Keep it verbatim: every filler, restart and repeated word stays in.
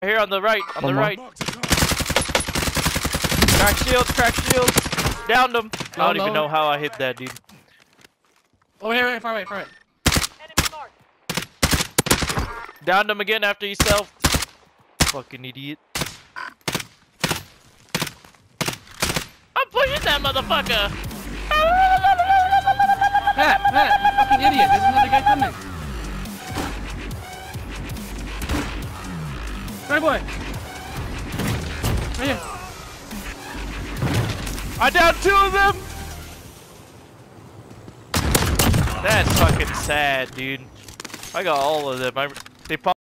Here on the right, on One the more. right. Crack shields, crack shields. Downed him. I don't even know how I hit that, dude. Oh, here, right, far away, far away. Downed him again after he selfed. Fucking idiot. I'm pushing that motherfucker. Pat, Pat, you fucking idiot. There's another guy coming. Right, boy. Right here. I downed two of them. That's fucking sad, dude. I got all of them. I, they